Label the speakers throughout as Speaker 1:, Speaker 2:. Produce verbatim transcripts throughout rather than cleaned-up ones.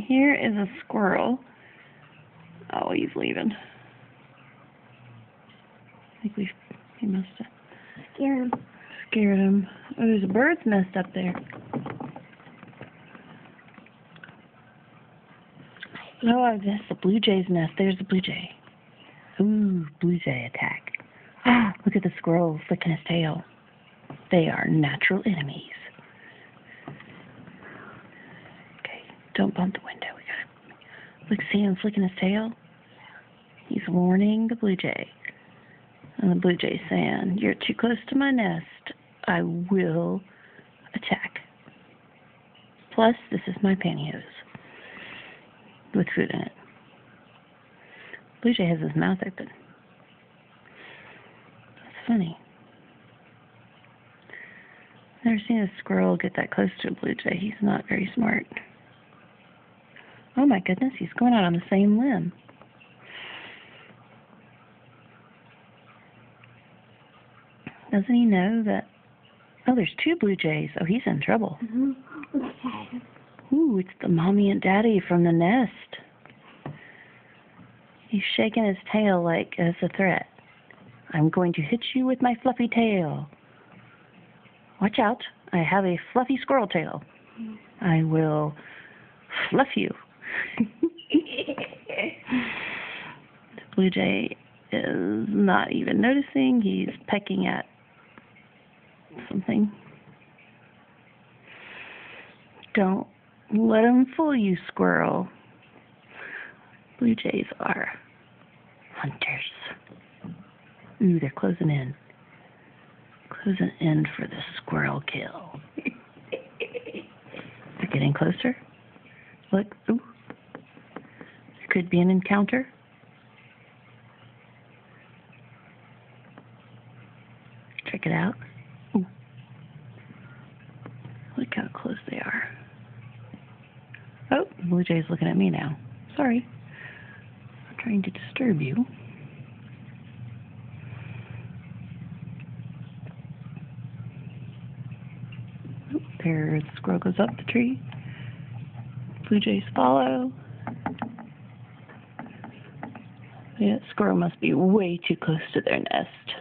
Speaker 1: Here is a squirrel. Oh, he's leaving. I think we he must have
Speaker 2: Scared him.
Speaker 1: scared him. Oh, there's a bird's nest up there. Oh, that's the blue jay's nest. There's the blue jay. Ooh, blue jay attack. Ah, look at the squirrel flicking his tail. They are natural enemies. Okay, don't bump the window. We gotta look. See him flicking his tail. He's warning the blue jay. And the blue jay's saying, "You're too close to my nest. I will attack. Plus, this is my pantyhose with food in it." Blue jay has his mouth open. That's funny. Never seen a squirrel get that close to a blue jay. He's not very smart. Oh my goodness, he's going out on the same limb. Doesn't he know that? Oh, there's two blue jays. Oh, he's in trouble.
Speaker 2: Mm-hmm.
Speaker 1: Ooh, it's the mommy and daddy from the nest. He's shaking his tail like as a threat. "I'm going to hit you with my fluffy tail. Watch out, I have a fluffy squirrel tail. I will fluff you." The blue jay is not even noticing. He's pecking at something. Don't let him fool you, squirrel. Blue jays are hunters. Ooh, they're closing in. Closing in for the squirrel kill. They're getting closer. Look, ooh. There could be an encounter. Check it out. Ooh. Look how close they are. Oh, the blue jay's looking at me now. Sorry. I'm trying to disturb you. Oh, there, the squirrel goes up the tree. Blue jays follow. Yeah, squirrel must be way too close to their nest.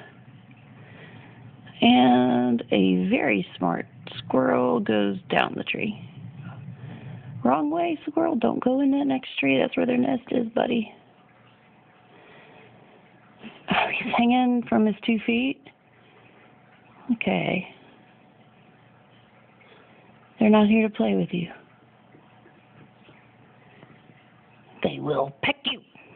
Speaker 1: And a very smart squirrel goes down the tree. Wrong way, squirrel. Don't go in that next tree. That's where their nest is, buddy. Oh, he's hanging from his two feet. Okay. They're not here to play with you. They will peck you.